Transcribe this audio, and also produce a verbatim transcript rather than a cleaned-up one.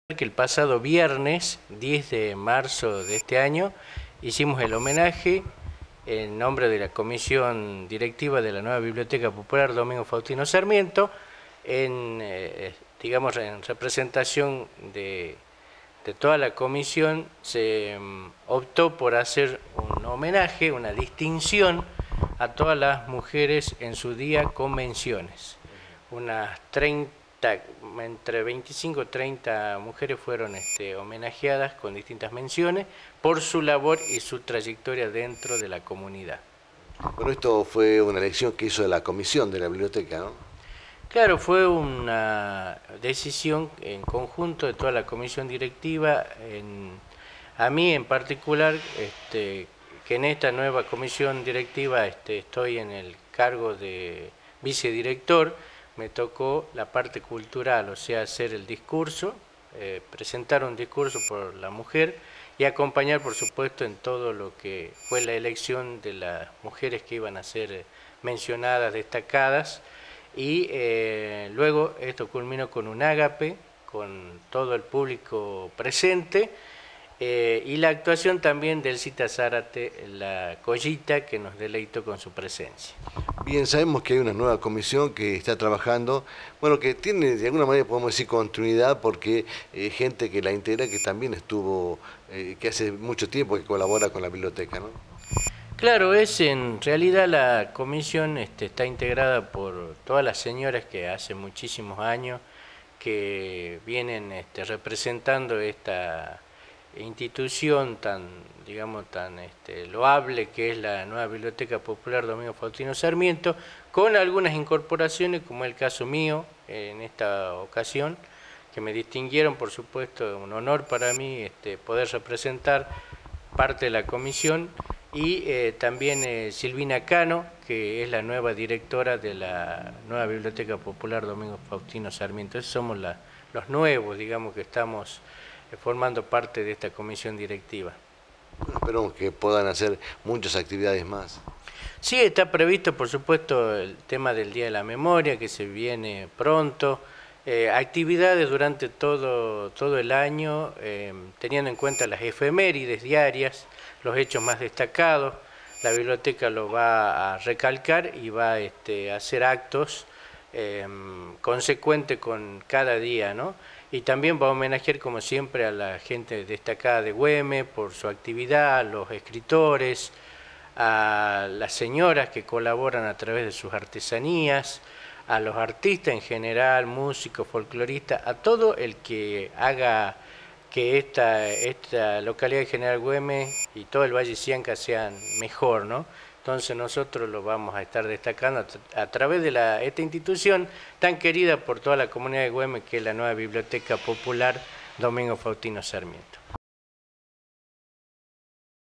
Que el pasado viernes, diez de marzo de este año, hicimos el homenaje en nombre de la Comisión Directiva de la Nueva Biblioteca Popular Domingo Faustino Sarmiento, en, eh, digamos, en representación de, de toda la comisión, se um, optó por hacer un homenaje, una distinción a todas las mujeres en su día con menciones. Unas treinta, entre veinticinco y treinta mujeres fueron este, homenajeadas con distintas menciones por su labor y su trayectoria dentro de la comunidad. Bueno, esto fue una elección que hizo la comisión de la biblioteca, ¿no? Claro, fue una decisión en conjunto de toda la comisión directiva, en, a mí en particular, este, que en esta nueva comisión directiva este, estoy en el cargo de vicedirector. Me tocó la parte cultural, o sea, hacer el discurso, eh, presentar un discurso por la mujer y acompañar, por supuesto, en todo lo que fue la elección de las mujeres que iban a ser mencionadas, destacadas, y eh, luego esto culminó con un ágape, con todo el público presente, eh, y la actuación también del Cita Zárate, la Collita, que nos deleitó con su presencia. Bien, sabemos que hay una nueva comisión que está trabajando, bueno, que tiene de alguna manera, podemos decir, continuidad, porque eh, gente que la integra que también estuvo, eh, que hace mucho tiempo que colabora con la biblioteca, ¿no? Claro, es en realidad la comisión este, está integrada por todas las señoras que hace muchísimos años que vienen este, representando esta institución tan, digamos, tan este, loable que es la Nueva Biblioteca Popular Domingo Faustino Sarmiento, con algunas incorporaciones, como el caso mío en esta ocasión, que me distinguieron, por supuesto, un honor para mí este, poder representar parte de la comisión, y eh, también eh, Silvina Cano, que es la nueva directora de la Nueva Biblioteca Popular Domingo Faustino Sarmiento. Esos somos la, los nuevos, digamos, que estamos formando parte de esta comisión directiva. Bueno, esperamos que puedan hacer muchas actividades más. Sí, está previsto, por supuesto, el tema del Día de la Memoria, que se viene pronto, eh, actividades durante todo, todo el año, eh, teniendo en cuenta las efemérides diarias, los hechos más destacados. La biblioteca lo va a recalcar y va este, a hacer actos eh, consecuentes con cada día, ¿no? Y también va a homenajear, como siempre, a la gente destacada de Güemes por su actividad, a los escritores, a las señoras que colaboran a través de sus artesanías, a los artistas en general, músicos, folcloristas, a todo el que haga que esta, esta localidad de General Güemes y todo el Valle Cianca sean mejor, ¿no? Entonces nosotros lo vamos a estar destacando a, a través de la, esta institución tan querida por toda la comunidad de Güemes, que es la Nueva Biblioteca Popular Domingo Faustino Sarmiento.